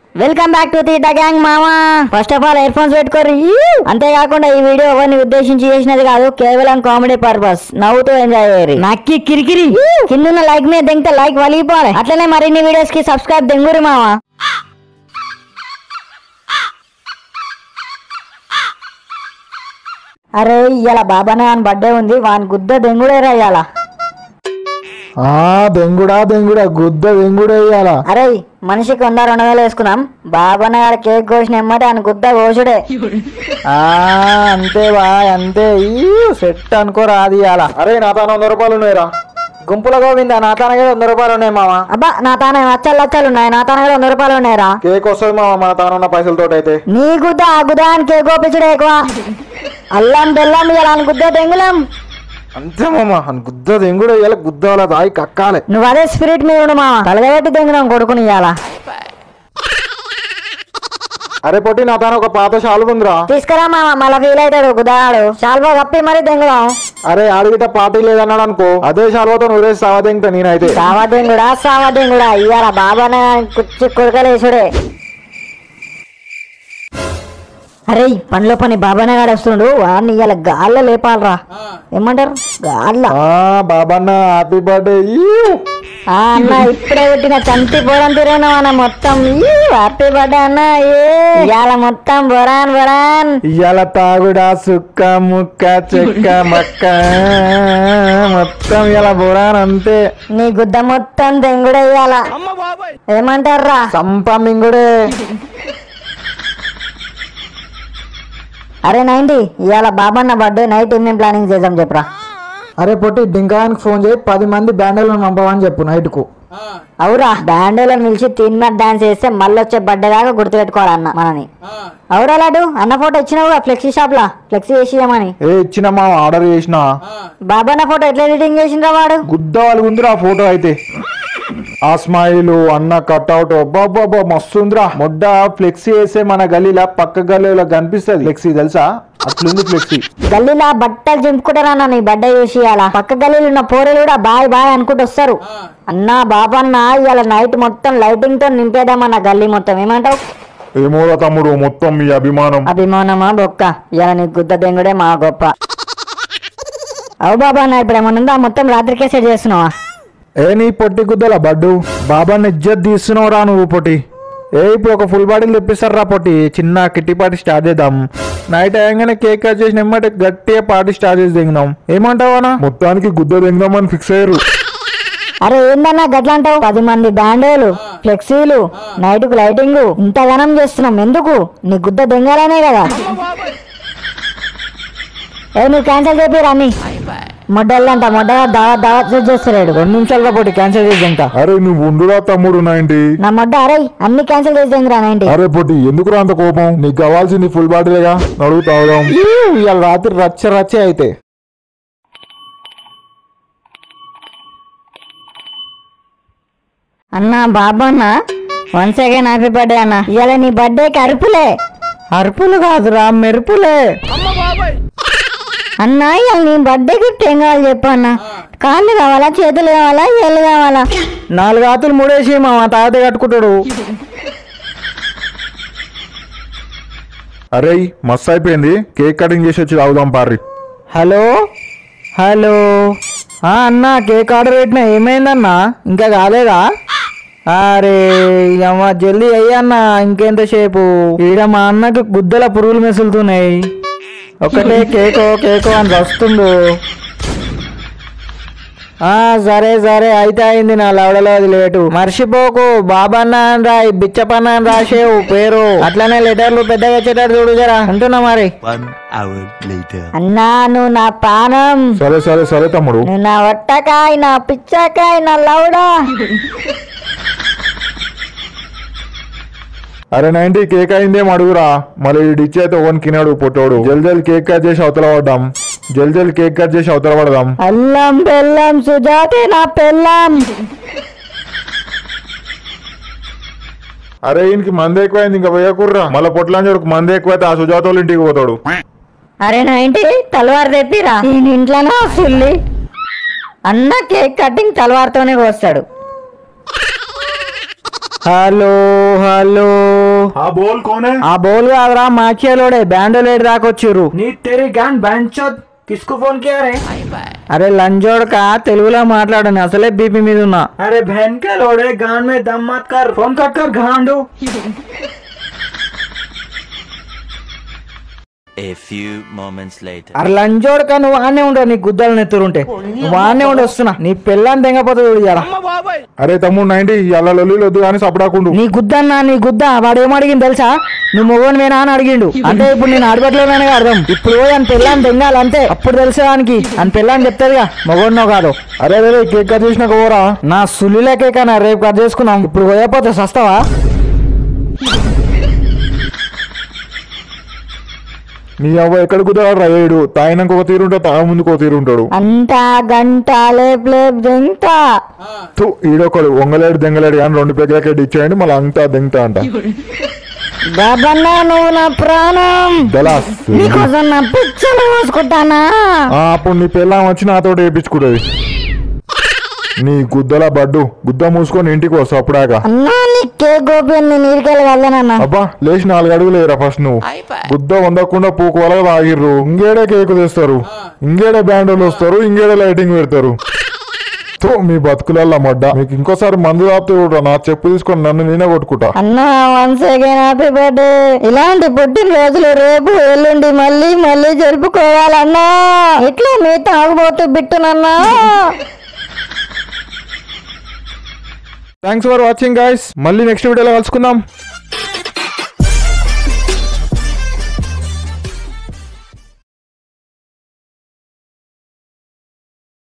Welcome back to the gang మామా. First of all earphones పెట్టుకోరు. అంతేకాకుండా ఈ వీడియో ఎవరిని ఉద్దేశించి చేసినది కాదు, కేవలం కామెడీ పర్పస్. నవ్వుతూ ఎంజాయ్ చేయరు. నక్కి కిరికిరి కింద లైక్ మీద దింగితే లైక్ వలిగిపోవాలి. అట్లనే మరిన్ని వీడియోస్ కి సబ్స్క్రైబ్ దెంగురి మామా. అరే ఇవాళ బాబానే అని బర్త్డే ఉంది, వాని గుద్ద దెంగుడేరా ఇవాళ. దెంగుడా గుద్ద దెంగుడే ఇయ్యాల. అరే మనిషికి 100-200 వేసుకుందాం. బాబానే గారు కేక్ కోసిన ఎమ్మటే అని గుద్ద కోసుడే. అంతే బా అంతే. సెట్ అనుకోరా అది ఇయ్యాల. అరే నా తాను 100 రూపాయలు ఉన్నాయిరా. గుంపుల గోవిందా నా తానగా 100 రూపాయలు ఉన్నాయి మామా. అబ్బా నా తాన లచ్చలు ఉన్నాయి. నా తానగా 100 రూపాయలు ఉన్నాయిరా. కేక్ వస్తుంది మామ మన తానున్న పైసలతో అయితే. నీ గుద్ద ఆ గుద్ద అని కేక్ కోపించడే ఎక్కువ. అల్లం బెల్లం ఇవ్వాలి గుద్ద దెంగులం. అంతే మామ అని గుద్ద దెంగుడు ఇయ్యాల. గుద్ద వాళ్ళ దాయి కక్కాలి. నువ్వు అదే స్పిరిట్ మీద ఉండు మామ. తలగబెట్టి దెంగులం కొడుకుని ఇవ్వాలా. అరే పొట్టి నా తాను ఒక పాత షాల్వ ఉందిరా, తీసుకురా మామ. మళ్ళా ఫీల్ అవుతాడు గుద్దాడు. షాల్వా కప్పి మరి దెంగుదాం. అరే ఆడిగిట పార్టీ లేదన్నాడు అనుకో, అదే షాల్వతో నువ్వేసి సావదెంగుతా నేనైతే. సావదెంగుడా ఇయ్యాల. బాబానే కుచ్చి కొడుకలేసుడే. అరే పనిలో పని బాబానే గాడు వస్తుండు. వాడిని ఇవాళ గాల్లో లేపాలరా. ఏమంటారు గాల్ల. బాబన్న హ్యాపీ బర్త్డే. అన్న ఇప్పుడే పుట్టిన చంటి పోవడం తిరిగినా అన్న మొత్తం. హ్యాపీ బర్త్డే అన్న. ఇవాళ మొత్తం బొరాన్ ఇవాళ తాగుడా సుక్క ముక్క చెక్క మక్క మొత్తం ఇలా బొరాన్ అంతే. నీ గుద్ద మొత్తం దెంగుడే ఇవాళ. ఏమంటారా సంపమింగుడే. అరే 90 ఇవాళ బాబన్న బర్త్డే నైట్ ఏమేం ప్లానింగ్ చేద్దాం చెప్పరా. అరే పొట్టి డింకానికి ఫోన్ చేయి, 10 మంది బ్యాండోలను పంపమని చెప్పు నైట్ కు. అవురా బ్యాండోలను పిలిచి తిన్నట్ డాన్స్ చేస్తే మళ్ళీ వచ్చే బర్త్డే దాకా గుర్తుపెట్టుకోవాలన్న మనని. అవురా లాడు అన్న ఫోటో ఇచ్చినావు ఫ్లెక్సీ షాప్ లా. ఫ్లెక్సీ చేసిమని ఇచ్చినమ్మా, ఆర్డర్ చేసిన. బాబన్న ఫోటో ఎట్లా ఎడిటింగ్ చేసిండ్రా వాడు. గుద్ద వాళ్ళకు ఉందిరా ఫోటో అయితే. ఆ స్మైల్ అన్న కట్అవుట్ అబ్బాబ్బా మస్తు ఉందిరా. మొడ్డ ఫ్లెక్సీ వేస్తే మన గల్లీలా పక్క గల్లీలో కనిపిస్తుంది ఫ్లెక్సీ, తెలుసా అట్లుంది ఫ్లెక్సీ. గల్లీలా బట్టలు చింపుకుంటారన్న నీ బర్త్డే చూసి. అలా పక్క గల్లీలో ఉన్న పోరలు కూడా బాయ్ బాయ్ అనుకుంటూ వస్తారు. అన్నా బాబన్న ఇవాళ నైట్ మొత్తం లైటింగ్ తో నింపేద్దామన్న గల్లీ మొత్తం. ఏమంటావు? ఏమోరా తమ్ముడు, మొత్తం మీ అభిమానమా బొక్క. ఇవాళ నీ గుద్ద దెంగుడే మా గొప్ప. అవు బాబా అన్న ఇప్పుడు ఏమన్నా మొత్తం రాత్రికే సెట్ చేస్తున్నావా? నీ పొట్టి గుద్దల బడ్డు బాబాని ఇజ్జత్ తీస్తున్నావురా నువ్వు పొట్టి. ఇప్పుడు ఒక ఫుల్ బాటిల్ తెప్పిస్తారా పొట్టి. చిన్న కిట్టి పార్టీ స్టార్ట్ చేద్దాం. నైట్ అయ్యంగానే కేక్ కట్ చేసిన ఎమ్మటే గట్టిగా పార్టీ స్టార్ట్ చేసి దింగినాం. ఏమంటావా? మొత్తానికి గుద్ద దింగుదామని ఫిక్స్ అయ్యారు. అరే ఏందన్నా గట్లా అంటావు? 10 మంది బ్యాండోలు, ఫ్లెక్సీలు, నైట్ కు లైటింగ్, ఇంతగానం చేస్తున్నాం ఎందుకు? నీ గుద్ద దెంగాలనే కదా. నువ్వు క్యాన్సిల్ చేపిరా అన్ని. మొడ్డల్లంట మొడ్డ దావత్ చేస్తలేడు. 2 నిమిషాలుగా పోటీ క్యాన్సిల్ చేద్దాంట. అరే నువ్వు ఉండురా తమ్ముడు 90. నా మొడ్డ అరే అన్ని క్యాన్సిల్ చేద్దాంరా 90. అరే పొట్టి ఎందుకురా అంత కోపం? నీకు కావాల్సింది ఫుల్ బాటిలేగా, నడుగు తాగుదాం. ఇవాళ రాత్రి రచ్చే అయితే. అన్నా బాబన్న వన్స్ అగైన్ హ్యాపీ బర్త్డే అన్న. ఇవాళ నీ బర్త్డేకి అరుపులే. అరుపులు కాదురా మెరుపులే. అన్నా ఇవాళ నీ బర్త్డే గిఫ్ట్ ఏం కావాలి చెప్పు అన్న. కాళ్ళు కావాలా, చేతులు కావాలా, ఏళ్ళు కావాలా? 4 ఆతులు ముడేసి మా తాత కట్టుకుంటాడు. అరే మస్తు అయిపోయింది, కేక్ కటింగ్ చేసి వచ్చి తాగుదాం పార్రి. హలో అన్నా కేక్ ఆర్డర్ పెట్టినా ఏమైందన్నా? ఇంకా కాలేదా? అరే అమ్మ జల్దీ అయ్యన్నా, ఇంకెంతసేపు? ఈడ మా అన్నకు గుద్దల పురుగులు మెసులుతున్నాయి. ఒకటే కేకో అని వస్తుండు. సరే అయితే అయింది. నా లవడలో అది లేటు. మర్చిపోకు బాబన్న అని రాయి, బిచ్చపన్న అని రాసేవు పేరు. అట్లనే లెటర్లు పెద్దగా వచ్చేటట్టు చూడు జరా. అంటున్నా మరి. అన్నా నువ్వు నా ప్రాణం. సరే తమ్ముడు. నువ్వు నా ఒట్టకాయ, నా పిచ్చకాయ, నా లవడా. అరే 90 కేక్ అయిందేం అడుగురా. మళ్ళీ డిచ్ అయితే ఓన్ కినాడు పొట్టోడు. జల్ కేక్ కట్ చేసి అవతల పడ్డాం. జల్ కేక్ కట్ చేసి అవతల పడదాం. అల్లం బెల్లం సుజాతే నా పెళ్ళం. అరే ఈయనకి మంది ఎక్కువైంది, ఇంకా పోయకుర్రా. మళ్ళీ పొట్లాంజోడుకు మంది ఎక్కువైతే ఆ సుజాతోళ్ళ ఇంటికి పోతాడు. అరే 90 తలవారు తెప్పిరా. నేను ఇంట్లోనే వస్తుంది. అన్న కేక్ కటింగ్ తలవారుతోనే కోస్తాడు. హలో ఆ బోల్ కోనే ఆ బోల్ కాదురా మాచియాలోడే బ్యాండోలేడు రాకొచ్చిర్రు. నీ తెరి గాన్ బెంచోద్ కిస్కు ఫోన్ కియా రే? అరే లంజోడక తెలుగులో మాట్లాడని అసలే బీపీ మీద ఉన్నా. अरे बहन के लोड़े गान में दम मत कर फोन कट कर घांडू A few moments later. అరే లంజోడక నువ్వు ఆనే ఉండవు, నీ గుద్దలు నెత్తురుంటే నువ్వు ఆనే ఉండి వస్తున్నా. నీ పిల్లని తెంగపోతే చూడాల. అరే తమ్ముడు 90 అలా లొల్లి వద్దు కానీ సపడాకుండు. నీ గుద్దన్నా నీ గుద్ద వాడు ఏమడిగింది తెలుసా? నువ్వు మొగోని వేనా అని అడిగిండు. అంటే ఇప్పుడు నేను అడగట్లేదనే అర్థం. ఇప్పుడు అని పిల్లని తెంగాలి అంతే, అప్పుడు తెలిసేదానికి అని పిల్లని చెప్తాదిగా మొగోడినో కాదు. అరే రే కేక్ కట్ చేసినాక పోరా. నా సుల్లిలే కేక్ అన్న, రేపు కట్ చేసుకున్నాం. ఇప్పుడు పోయపోతే సస్తావా? నీ అవ్వ ఎక్కడ కుదరాడు రాయుడు. తాగినాక ఒక తీరుంటాడు, తాగ ముందుకు ఒక తీరుంటాడు. అంతా గంట లేప్ లేప్ దెంగతా. ఈడొకడు వంగలేడు దెంగలేడు కానీ 2 పెగ్గలకే ఇచ్చేయండి మళ్ళీ అంతా దెంగతా అంట. బాబన్నా నువ్వు నా ప్రాణం, దలాస్ నీకోసం నా పిచ్చలు పోసుకుంటానా. అప్పుడు నీ పిల్లం వచ్చి నాతో వేయించుకుంటది. నీ గుద్దల బడ్డు గుద్ద మూసుకొని ఇంటికి వస్తావు అప్పుడాక. అన్నా నీ కేక్ గోపి నీరికెళ్ళి వెళ్ళనన్నా. అబ్బా లేచి 4 అడుగులు లేరా ఫస్ట్ నువ్వు. గుద్ద వందకుండా పూకు వల్ల తాగిర్రు. ఇంగేడే కేకు తెస్తారు, ఇంగేడే బ్యాండోలు వస్తారు, ఇంగేడే లైటింగ్ పెడతారు. మీ బతుకులల్లా మొడ్డ. మీకు ఇంకోసారి మందు తాపితే కూడా నా చెప్పు తీసుకొని నన్ను నేనే కొట్టుకుంటా. అన్నా వన్స్ అగైన్ హ్యాపీ బర్త్డే. ఇలాంటి పుట్టిన రోజులు రేపు ఎల్లుండి మళ్ళీ మళ్ళీ జరుపుకోవాలన్నా. ఇట్లా మీ తాగుబోతు బిట్టునన్నా. Thanks for watching guys. మళ్ళీ నెక్స్ట్ వీడియోలో కలుసుకుందాం.